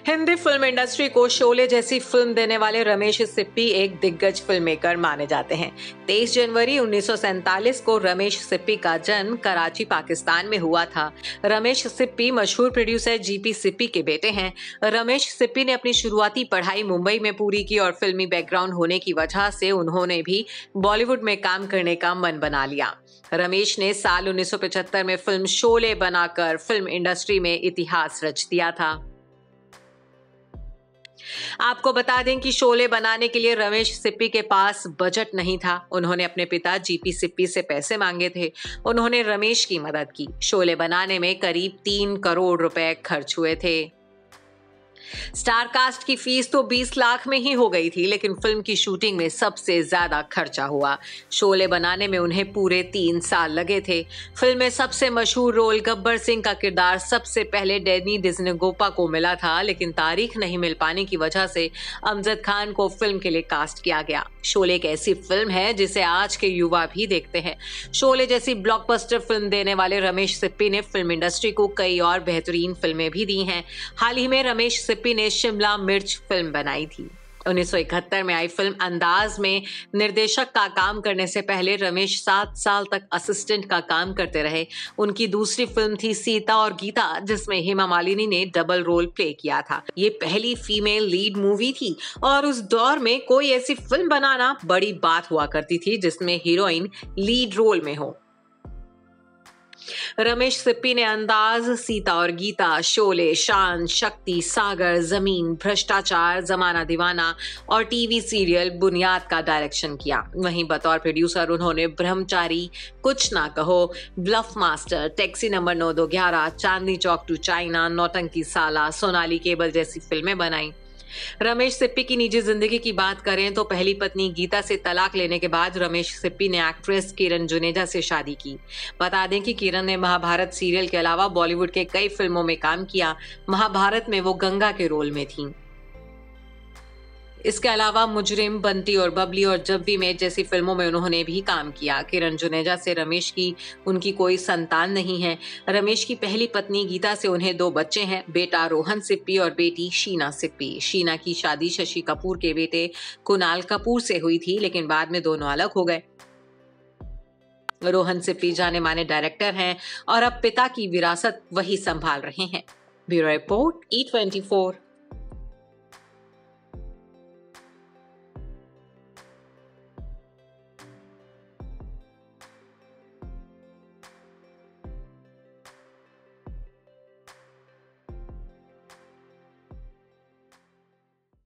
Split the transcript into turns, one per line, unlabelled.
Hindi film industry को शोले जैसी film देने वाले रमेश सिप्पी एक दिग्गज फिल्म मेकर माने जाते हैं। 23 जनवरी 1947 को रमेश सिप्पी का जन्म कराची, पाकिस्तान में हुआ था। रमेश सिप्पी मशहूर प्रोड्यूसर जीपी सिप्पी के बेटे हैं। रमेश सिप्पी ने अपनी शुरुआती पढ़ाई मुंबई में पूरी की और फिल्मी बैकग्राउंड होने की वजह से उन्होंने भी बॉलीवुड में काम करने का मन बना लिया। रमेश ने साल 1975 में फिल्म शोले बनाकर फिल्म इंडस्ट्री में इतिहास रच दिया था। आपको बता दें कि शोले बनाने के लिए रमेश सिप्पी के पास बजट नहीं था। उन्होंने अपने पिता जीपी सिप्पी से पैसे मांगे थे। उन्होंने रमेश की मदद की। शोले बनाने में करीब 3 करोड़ रुपए खर्च हुए थे। स्टार कास्ट की फीस तो 20 लाख में ही हो गई थी, लेकिन फिल्म की शूटिंग में सबसे ज्यादा खर्चा हुआ। शोले बनाने में उन्हें पूरे 3 साल लगे थे। फिल्म में सबसे मशहूर रोल गब्बर सिंह का किरदार सबसे पहले डैनी डिज़न्गोपा को मिला था, लेकिन तारीख नहीं मिल पाने की वजह से अमजद खान को फिल्म के लिए कास्ट किया गया। शोले एक ऐसी फिल्म है जिसे आज के युवा भी देखते हैं। शोले जैसी ब्लॉकबस्टर फिल्म देने वाले रमेश सिप्पी ने फिल्म इंडस्ट्री को कई और बेहतरीन फिल्में भी दी हैं। हाल ही में रमेश सिप्पी ने शिमला मिर्च फिल्म बनाई थी। 1971 में आई फिल्म अंदाज में निर्देशक का काम करने से पहले रमेश 7 साल तक असिस्टेंट का काम करते रहे। उनकी दूसरी फिल्म थी सीता और गीता, जिसमें हेमा मालिनी ने डबल रोल प्ले किया था। ये पहली फीमेल लीड मूवी थी और उस दौर में कोई ऐसी फिल्म बनाना बड़ी बात हुआ करती थी जिसमें हीरोइन लीड रोल में हो। रमेश सिप्पी ने अंदाज, सीता और गीता, शोले, शान, शक्ति, सागर, जमीन, भ्रष्टाचार, जमाना दीवाना और टीवी सीरियल बुनियाद का डायरेक्शन किया। वहीं बतौर प्रोड्यूसर उन्होंने ब्रह्मचारी, Kuch Na Kaho, bluff master, taxi number 9211, Chandni Chowk to China, Nautanki Saala, Sonali cable जैसी फिल्में बनाई। रमेश सिप्पी की निजी जिंदगी की बात करें तो पहली पत्नी गीता से तलाक लेने के बाद रमेश सिप्पी ने एक्ट्रेस किरण जुनेजा से शादी की। बता दें कि किरण ने महाभारत सीरियल के अलावा बॉलीवुड के कई फिल्मों में काम किया। महाभारत में वो गंगा के रोल में थी। इसके अलावा मुजरिम, बंटी और बबली और जब वी मेट जैसी फिल्मों में उन्होंने भी काम किया। किरण जुनेजा से रमेश की उनकी कोई संतान नहीं है। रमेश की पहली पत्नी गीता से उन्हें 2 बच्चे हैं, बेटा रोहन सिप्पी और बेटी शीना सिप्पी। शीना की शादी शशि कपूर के बेटे कुणाल कपूर से हुई थी, लेकिन बाद में दोनों अलग हो गए। रोहन सिप्पी जाने माने डायरेक्टर हैं और अब पिता की विरासत वही संभाल रहे हैं। Bureau report E24।